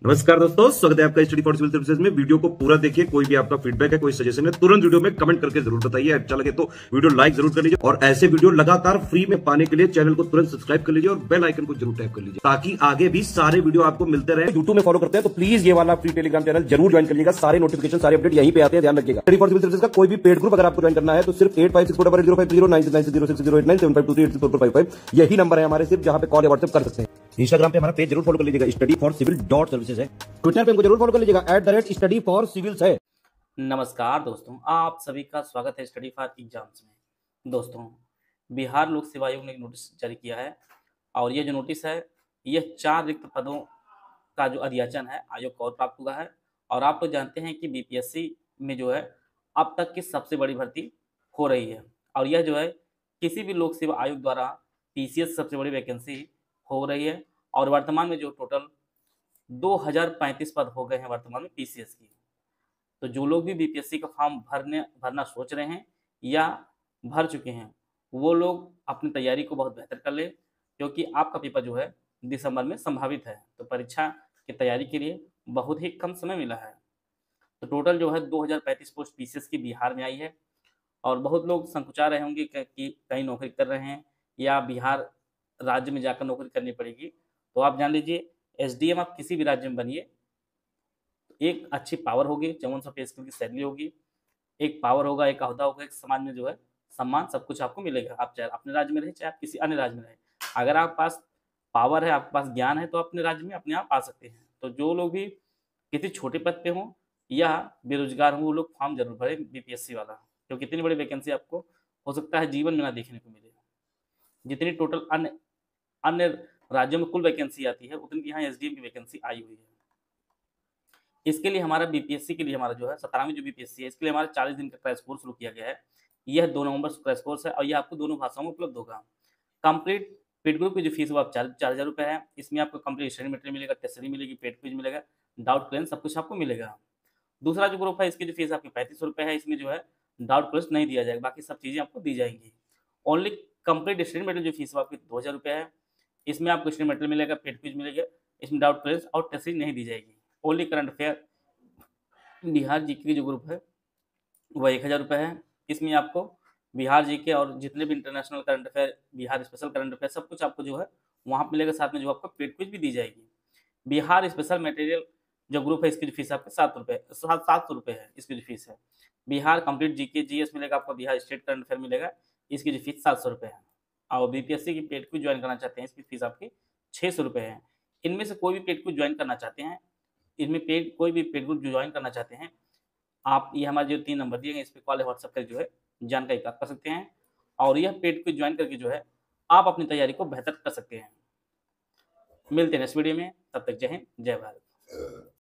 नमस्कार दोस्तों, स्वागत है आपका स्टडी फॉर सिविल सर्विसेज में। वीडियो को पूरा देखिए। कोई भी आपका फीडबैक है, कोई सजेशन है, तुरंत वीडियो में कमेंट करके जरूर बताइए। अच्छा लगे तो वीडियो लाइक जरूर कर लीजिए और ऐसे वीडियो लगातार फ्री में पाने के लिए चैनल को तुरंत सब्सक्राइब कर लीजिए और बेल आइकन को जरूर टैप कर लीजिए ताकि आगे भी सारे वीडियो आपको मिलते रहे। यूट्यूब में फॉलो करते हैं तो प्लीज ये वाला फ्री टेलीग्राम चैनल जरूर ज्वाइन कर लीजिएगा। सारे नोटिफिकेशन, सारे अपडेट यहीं पे आते हैं, ध्यान रखिएगा। स्टडी फॉर सिविल सर्विसेज का कोई भी पेड ग्रुप अगर आपको ज्वाइन करना है तो सिर्फ 8564805009969606089752386445 यही नंबर है हमारे, सिर्फ जहां पे कॉल या व्हाट्सएप कर सकते हैं। इंस्टाग्राम पे हमारा पेज जरूर फॉलो कर लीजिएगा, study for civil dot services है। ट्विटर पे हमको जरूर फॉलो कर लीजिएगा, @स्टडी फॉर सिविल्स है। नमस्कार दोस्तों, आप सभी का स्वागत है स्टडी फॉर एग्जाम्स में। दोस्तों, बिहार लोक सेवा आयोग ने एक नोटिस जारी किया है और ये जो नोटिस है यह 4 रिक्त पदों का जो अध्याचन है आयोग को और प्राप्त हुआ है। और आप लोग जानते हैं कि बीपीएससी में जो है अब तक की सबसे बड़ी भर्ती हो रही है और यह जो है किसी भी लोक सेवा आयोग द्वारा पीसीएस सबसे बड़ी वैकेंसी हो रही है। और वर्तमान में जो टोटल 2035 पद हो गए हैं वर्तमान में पीसीएस की। तो जो लोग भी बीपीएससी का फॉर्म भरना सोच रहे हैं या भर चुके हैं वो लोग अपनी तैयारी को बहुत बेहतर कर ले, क्योंकि आपका पेपर जो है दिसंबर में संभावित है। तो परीक्षा की तैयारी के लिए बहुत ही कम समय मिला है। तो टोटल जो है 2035 पोस्ट पीसीएस की बिहार में आई है और बहुत लोग संकुचा रहे होंगे कि कहीं नौकरी कर रहे हैं या बिहार राज्य में जाकर नौकरी करनी पड़ेगी। तो आप जान लीजिए, एसडीएम आप किसी भी राज्य में बनिए, एक अच्छी पावर होगी, 5400 पे स्केल की सैलरी होगी, एक पावर होगा, एक ओहदा होगा, एक समाज में जो है सम्मान, सब कुछ आपको मिलेगा। आप चाहे अपने राज्य में रहे चाहे आप किसी अन्य राज्य में रहे, अगर आपके पास पावर है, आपके पास ज्ञान है तो अपने राज्य में अपने आप आ सकते हैं। तो जो लोग भी किसी छोटे पद पे हों या बेरोजगार हों वो लोग फॉर्म जरूर भरें बीपीएससी वाला, क्योंकि इतनी बड़ी वैकेंसी आपको हो सकता है जीवन में ना देखने को मिले। जितनी टोटल अन्य अन्य राज्यों में कुल वैकेंसी आती है उतनी यहाँ एसडीएम की वैकेंसी आई हुई है। इसके लिए हमारा बीपीएससी के लिए हमारा जो है 17वीं जो बीपीएससी है इसके लिए हमारा 40 दिन का क्रैश कोर्स शुरू किया गया है। यह 2 नवंबर से क्रैश कोर्स है और यह आपको दोनों भाषाओं में उपलब्ध होगा। कंप्लीट पेड ग्रुप की जो फीस वो आप 4,000 रुपये है। इसमें आपको कंप्लीट स्टडी मटेरियल मिलेगा, टेस्टरी मिलेगी, पेड क्विज मिलेगा, डाउट क्लियर सब कुछ आपको मिलेगा। दूसरा जो ग्रुप है इसकी जो फीस आपकी 3500 रुपये है। इसमें जो है डाउट क्लियर नहीं दिया जाएगा, बाकी सब चीज़ें आपको दी जाएंगी। ओनली कंप्लीट स्टडी मटेरियल जो फीस वो आपकी 2,000 रुपये है। इसमें आपको स्टडी मटेरियल मिलेगा, पेड क्विज मिलेगा, इसमें डाउट क्लियर और टेस्टरी नहीं दी जाएगी। Only current affair Bihar GK की जो ग्रुप है वह 1,000 रुपये है। इसमें आपको बिहार जीके और जितने भी international current affair, Bihar special current affair सब कुछ आपको जो है वहाँ पर मिलेगा। साथ में जो आपको पेड क्विज भी दी जाएगी। बिहार स्पेशल मटेरियल जो ग्रुप है इसकी जो फीस आपको 700 रुपये है। इसकी जो फीस है बिहार कंप्लीट जीके जीएस मिलेगा आपको, बिहार स्टेट करंट अफेयर मिलेगा, इसकी जो फीस 700 रुपये है। और बीपीएससी की पेड क्विज ज्वाइन करना चाहते हैं इसकी फीस आपकी 600 रुपये है। इनमें से कोई भी पेड क्विज ज्वाइन करना चाहते हैं, इनमें कोई भी पेड ग्रुप जो ज्वाइन करना चाहते हैं, आप ये हमारे जो 3 नंबर दिए गए इस पर कॉल या व्हाट्सएप कर जो है जानकारी प्राप्त कर सकते हैं और यह पेड क्विज ज्वाइन करके जो है आप अपनी तैयारी को बेहतर कर सकते हैं। मिलते हैं नेक्स्ट वीडियो में, तब तक जय हिंद, जय भारत।